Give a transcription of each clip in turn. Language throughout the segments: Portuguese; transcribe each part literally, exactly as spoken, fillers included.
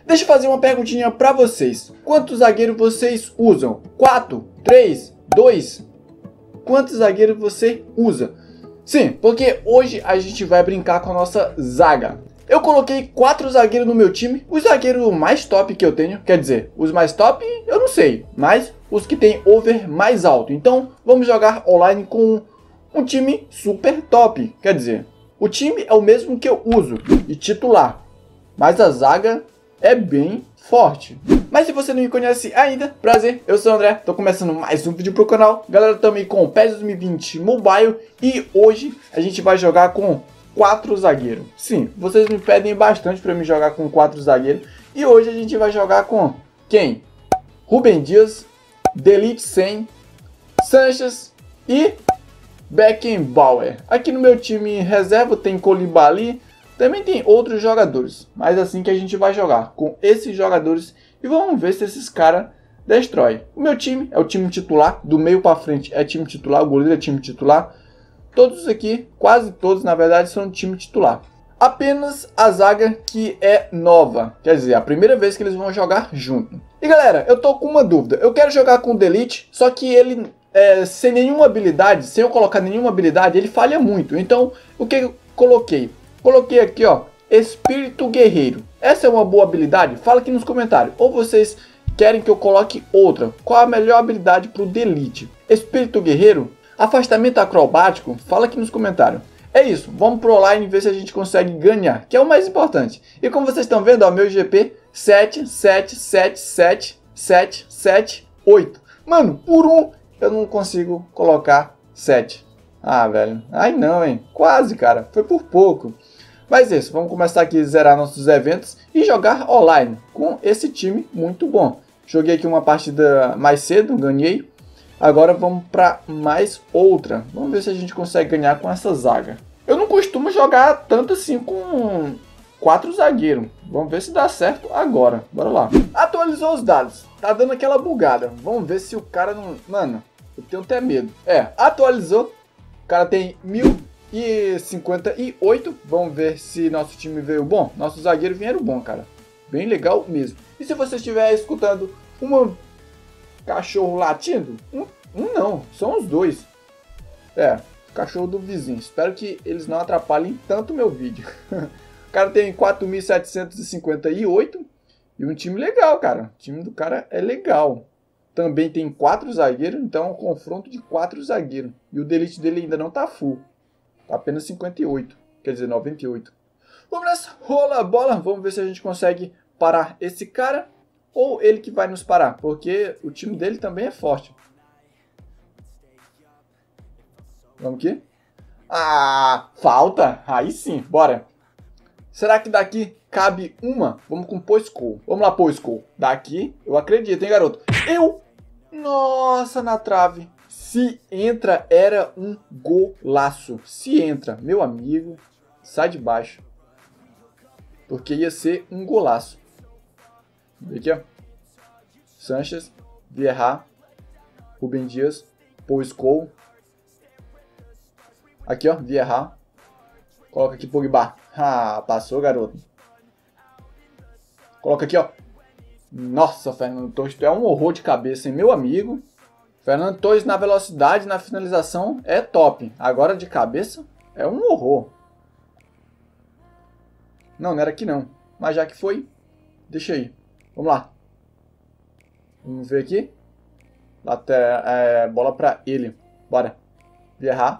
Deixa eu fazer uma perguntinha pra vocês. Quantos zagueiros vocês usam? quatro? três? dois? Quantos zagueiros você usa? Sim, porque hoje a gente vai brincar com a nossa zaga. Eu coloquei quatro zagueiros no meu time, os zagueiros mais top que eu tenho, quer dizer, os mais top eu não sei, mas os que tem over mais alto. Então vamos jogar online com um time super top, quer dizer, o time é o mesmo que eu uso e titular, mas a zaga é bem forte. Mas se você não me conhece ainda, prazer, eu sou o André, tô começando mais um vídeo pro canal. Galera, também com o PES dois mil e vinte Mobile e hoje a gente vai jogar com quatro zagueiros. Sim, vocês me pedem bastante para me jogar com quatro zagueiros. E hoje a gente vai jogar com quem? Rúben Dias, De Ligt cem, Sanches e Beckenbauer. Aqui no meu time reserva tem Koulibaly, também tem outros jogadores. Mas assim que a gente vai jogar com esses jogadores e vamos ver se esses caras destrói. O meu time é o time titular, do meio para frente é time titular, o goleiro é time titular. Todos aqui, quase todos na verdade, são time titular. Apenas a zaga que é nova, quer dizer, a primeira vez que eles vão jogar junto. E galera, eu tô com uma dúvida. Eu quero jogar com o De Ligt, só que ele, é, sem nenhuma habilidade, sem eu colocar nenhuma habilidade, ele falha muito. Então, o que eu coloquei? Coloquei aqui, ó, Espírito Guerreiro. Essa é uma boa habilidade? Fala aqui nos comentários. Ou vocês querem que eu coloque outra? Qual a melhor habilidade pro De Ligt? Espírito Guerreiro? Afastamento acrobático? Fala aqui nos comentários. É isso, vamos pro online ver se a gente consegue ganhar, que é o mais importante. E como vocês estão vendo, ó, meu G P sete sete sete sete sete sete oito. Mano, por um eu não consigo colocar sete. Ah, velho. Ai não, hein. Quase, cara. Foi por pouco. Mas é isso, vamos começar aqui a zerar nossos eventos e jogar online com esse time muito bom. Joguei aqui uma partida mais cedo, ganhei. Agora vamos para mais outra. Vamos ver se a gente consegue ganhar com essa zaga. Eu não costumo jogar tanto assim com quatro zagueiros. Vamos ver se dá certo agora. Bora lá. Atualizou os dados. Tá dando aquela bugada. Vamos ver se o cara não... Mano, eu tenho até medo. É, atualizou. O cara tem mil e cinquenta e oito. Vamos ver se nosso time veio bom. Nossos zagueiros vieram bom, cara. Bem legal mesmo. E se você estiver escutando uma... cachorro latindo? Um, um não, são os dois. É, cachorro do vizinho. Espero que eles não atrapalhem tanto o meu vídeo. O cara tem quatro mil setecentos e cinquenta e oito e um time legal, cara. O time do cara é legal. Também tem quatro zagueiros, então é um confronto de quatro zagueiros. E o De Ligt dele ainda não tá full. Tá apenas cinquenta e oito, quer dizer, noventa e oito. Vamos nessa, rola a bola. Vamos ver se a gente consegue parar esse cara. Ou ele que vai nos parar, porque o time dele também é forte. Vamos aqui? Ah, falta? Aí sim, bora. Será que daqui cabe uma? Vamos com Poiscou. Vamos lá, Poiscou. Daqui, eu acredito, hein, garoto? Eu? Nossa, na trave. Se entra, era um golaço. Se entra, meu amigo, sai de baixo. Porque ia ser um golaço. Aqui, ó. Sanches, Vieira, Rúben Dias, Poiscou. Aqui, ó, Vieira. Coloca aqui Pogba. Ah, passou, garoto. Coloca aqui, ó. Nossa, Fernando Torres, tu é um horror de cabeça, hein, meu amigo. Fernando Torres na velocidade, na finalização é top. Agora de cabeça é um horror. Não, não era aqui não. Mas já que foi, deixa aí. Vamos lá. Vamos ver aqui. Later, é, bola pra ele. Bora. Vieira.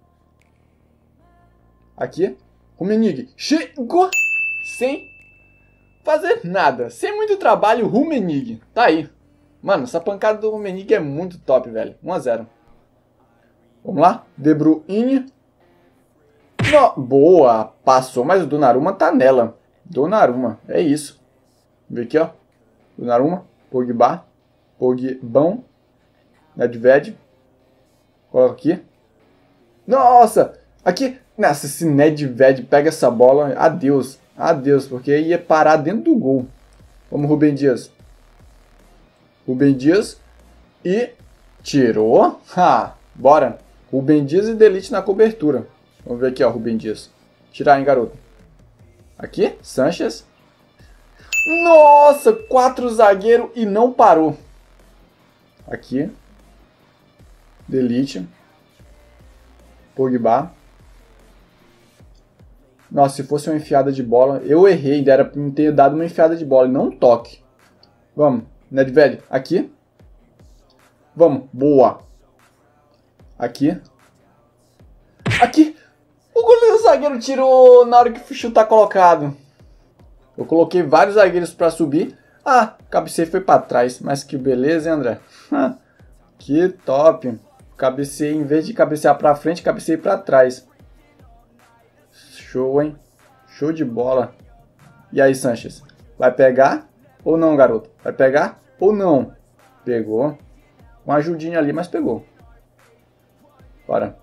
Aqui. Rummenigge. Chegou sem fazer nada. Sem muito trabalho, Rummenigge. Tá aí. Mano, essa pancada do Rummenigge é muito top, velho. um a zero. Vamos lá. De Bruyne. No, boa. Passou, mas o Donnarumma tá nela. Donnarumma. É isso. Vamos ver aqui, ó. Donnarumma, Pogba, Pogbão, Nedved, coloca aqui. Nossa, aqui, nossa, esse Nedved pega essa bola, adeus, adeus, porque ia parar dentro do gol. Vamos, Rúben Dias. Rúben Dias e tirou. Ha, bora. Rúben Dias e De Ligt na cobertura. Vamos ver aqui, ó, Rúben Dias. Tirar, hein, garoto. Aqui, Sanches. Nossa, quatro zagueiro e não parou. Aqui. Delete. Pogba. Nossa, se fosse uma enfiada de bola, eu errei. Era pra me ter dado uma enfiada de bola e não um toque. Vamos, Nedved. Aqui. Vamos, boa. Aqui. Aqui. O goleiro zagueiro tirou na hora que o chute tá colocado. Eu coloquei vários zagueiros pra subir. Ah, cabecei foi pra trás. Mas que beleza, hein, André? Que top. Cabecei, em vez de cabecear pra frente, cabecei pra trás. Show, hein? Show de bola. E aí, Sanches? Vai pegar ou não, garoto? Vai pegar ou não? Pegou. Uma ajudinha ali, mas pegou. Bora.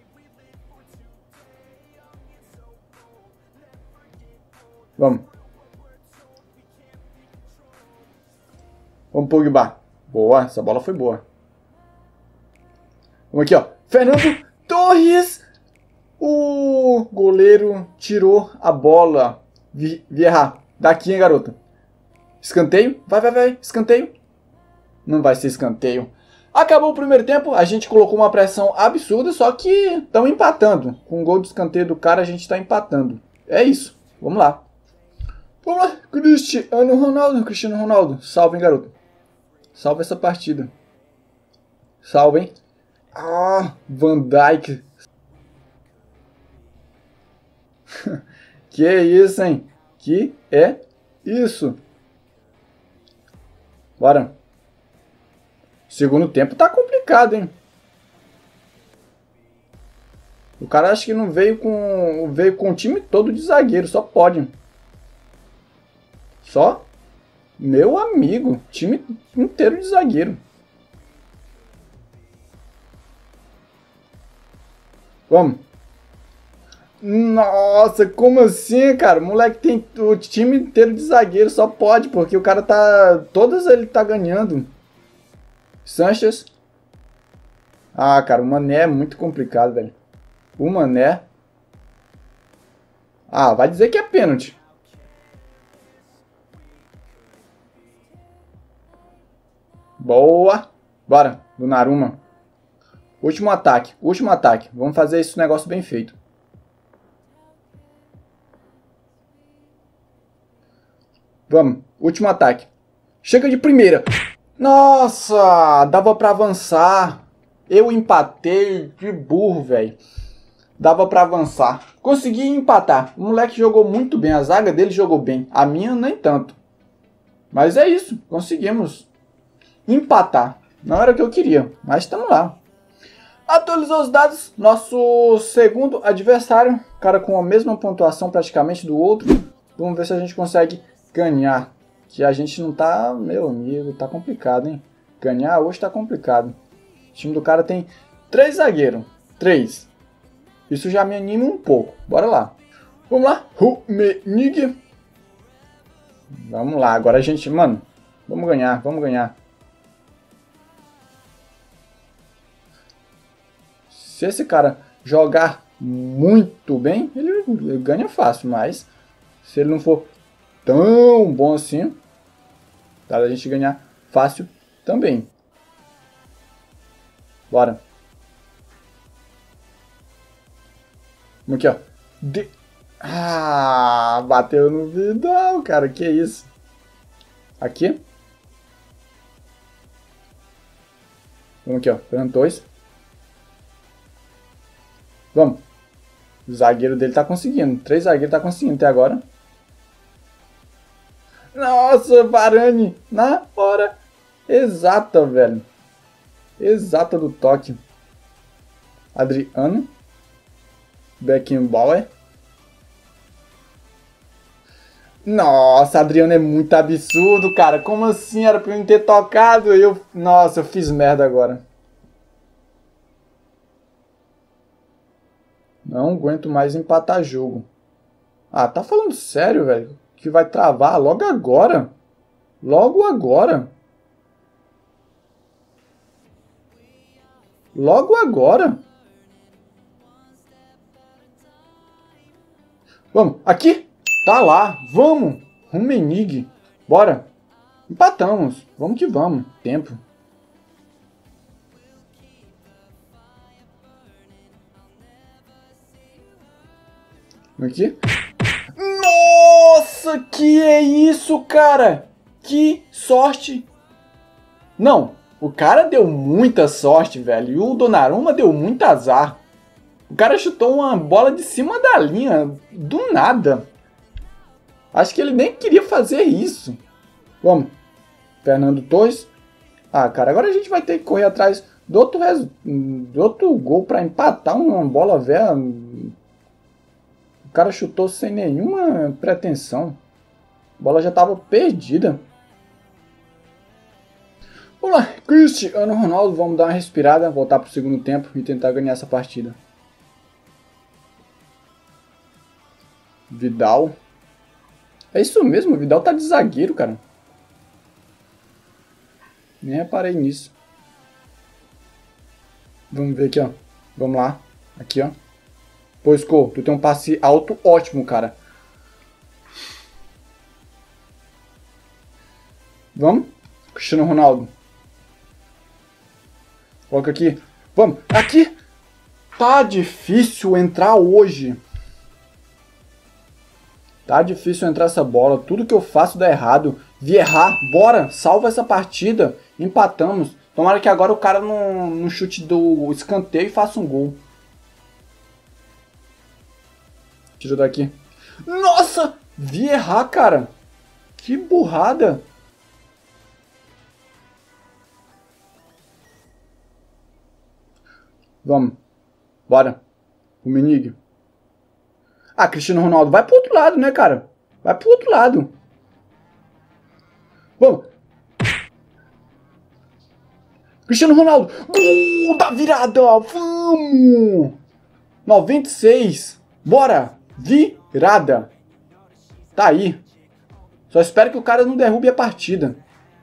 Vamos. Vamos, Pogba. Boa, essa bola foi boa. Vamos aqui, ó. Fernando Torres. O goleiro tirou a bola. Vieira. Daqui, hein, garoto. Escanteio. Vai, vai, vai. Escanteio. Não vai ser escanteio. Acabou o primeiro tempo. A gente colocou uma pressão absurda. Só que estão empatando. Com o gol de escanteio do cara, a gente está empatando. É isso. Vamos lá. Vamos lá. Cristiano Ronaldo. Cristiano Ronaldo. Salve, hein, garoto. Salve essa partida. Salve, hein. Ah, Van Dijk. Que é isso, hein? Que é isso? Bora. Segundo tempo tá complicado, hein? O cara acha que não veio com veio com o time todo de zagueiro, só pode. Só meu amigo, time inteiro de zagueiro. Vamos. Nossa, como assim, cara? O moleque tem o time inteiro de zagueiro, só pode, porque o cara tá... Todas ele tá ganhando. Sanches. Ah, cara, o Mané é muito complicado, velho. O Mané... Ah, vai dizer que é pênalti. Boa. Bora, Donnarumma. Último ataque, último ataque. Vamos fazer esse negócio bem feito. Vamos, último ataque. Chega de primeira. Nossa, dava pra avançar. Eu empatei, que burro, velho. Dava pra avançar. Consegui empatar. O moleque jogou muito bem, a zaga dele jogou bem. A minha nem tanto. Mas é isso, conseguimos empatar. Não era o que eu queria, mas estamos lá. Atualizou os dados, nosso segundo adversário, cara com a mesma pontuação praticamente do outro. Vamos ver se a gente consegue ganhar, que a gente não tá, meu amigo, tá complicado, hein? Ganhar hoje tá complicado. O time do cara tem três zagueiros, três. Isso já me anima um pouco, bora lá. Vamos lá, Rummenigge. Vamos lá, agora a gente, mano, vamos ganhar, vamos ganhar. Se esse cara jogar muito bem, ele, ele ganha fácil, mas se ele não for tão bom assim, dá pra gente ganhar fácil também. Bora. Vamos aqui, ó. De... Ah, bateu no Vidal, cara, que isso. Aqui. Vamos aqui, ó. Fernando Torres. Vamos. O zagueiro dele tá conseguindo. Três zagueiros tá conseguindo até agora. Nossa, Varane. Na hora exata, velho. Exata do toque. Adriano. Beckenbauer. Nossa, Adriano é muito absurdo, cara. Como assim? Era pra eu não ter tocado. Eu... Nossa, eu fiz merda agora. Não aguento mais empatar jogo. Ah, tá falando sério, velho? Que vai travar logo agora? Logo agora? Logo agora? Vamos, aqui? Tá lá, vamos! Rummenigge. Bora. Empatamos. Vamos que vamos. Tempo. Aqui. Nossa, que é isso, cara? Que sorte. Não, o cara deu muita sorte, velho. E o Donnarumma deu muito azar. O cara chutou uma bola de cima da linha, do nada. Acho que ele nem queria fazer isso. Vamos. Fernando Torres. Ah, cara, agora a gente vai ter que correr atrás do outro, res... do outro gol para empatar uma bola velha. O cara chutou sem nenhuma pretensão. A bola já estava perdida. Vamos lá, Cristiano Ronaldo. Vamos dar uma respirada, voltar para o segundo tempo e tentar ganhar essa partida. Vidal. É isso mesmo, o Vidal tá de zagueiro, cara. Nem reparei nisso. Vamos ver aqui, ó. Vamos lá. Aqui, ó. Pô, Sco, tu tem um passe alto ótimo, cara. Vamos? Cristiano Ronaldo. Coloca aqui. Vamos. Aqui. Tá difícil entrar hoje. Tá difícil entrar essa bola. Tudo que eu faço dá errado. Vieira, bora. Salva essa partida. Empatamos. Tomara que agora o cara não, não chute do escanteio e faça um gol. Tira daqui. Nossa! Vieira, cara. Que burrada. Vamos. Bora. O Menig. Ah, Cristiano Ronaldo. Vai pro outro lado, né, cara? Vai pro outro lado. Vamos. Cristiano Ronaldo. Gol da virada. Vamos. noventa e seis. Bora. Virada. Tá aí. Só espero que o cara não derrube a partida.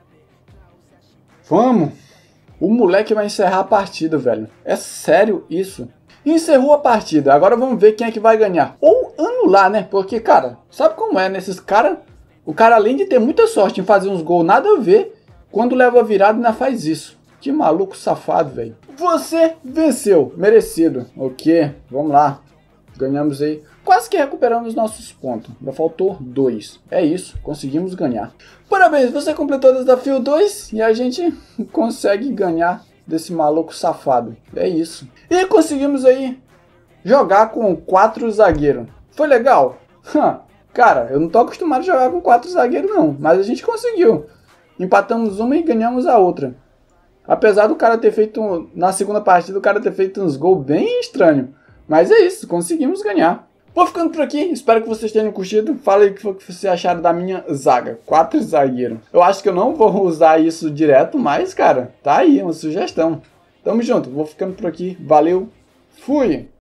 Vamos. O moleque vai encerrar a partida, velho. É sério isso. Encerrou a partida. Agora vamos ver quem é que vai ganhar. Ou anular, né? Porque, cara, sabe como é, né? Esses caras... O cara, além de ter muita sorte em fazer uns gols, nada a ver, quando leva a virada ainda faz isso. Que maluco safado, velho. Você venceu. Merecido. Ok, vamos lá. Ganhamos aí. Quase que recuperamos os nossos pontos. Ainda faltou dois. É isso, conseguimos ganhar. Parabéns, você completou o desafio dois e a gente consegue ganhar desse maluco safado. É isso. E conseguimos aí jogar com quatro zagueiros. Foi legal? Cara, eu não tô acostumado a jogar com quatro zagueiros não. Mas a gente conseguiu. Empatamos uma e ganhamos a outra. Apesar do cara ter feito... Na segunda partida o cara ter feito uns gols bem estranhos. Mas é isso, conseguimos ganhar. Vou ficando por aqui, espero que vocês tenham curtido. Fala aí o que foi que vocês acharam da minha zaga. Quatro zagueiros. Eu acho que eu não vou usar isso direto, mas, cara, tá aí, uma sugestão. Tamo junto, vou ficando por aqui. Valeu, fui!